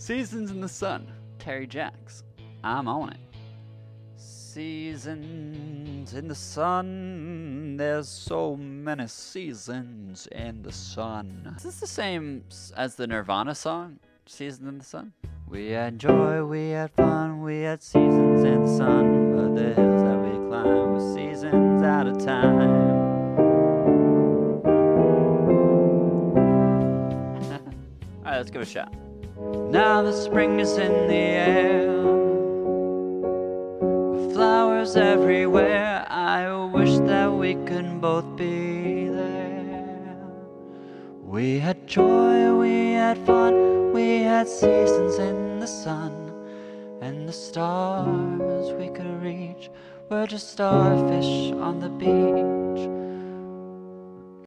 Seasons in the Sun, Terry Jacks. I'm on it. Seasons in the sun, there's so many seasons in the sun. Is this the same as the Nirvana song, Seasons in the Sun? We had joy, we had fun, we had seasons in the sun, but the hills that we climbed were seasons at a time. Alright, let's give it a shot. Now the spring is in the air, with flowers everywhere. I wish that we could both be there. We had joy, we had fun, we had seasons in the sun, and the stars we could reach were just starfish on the beach.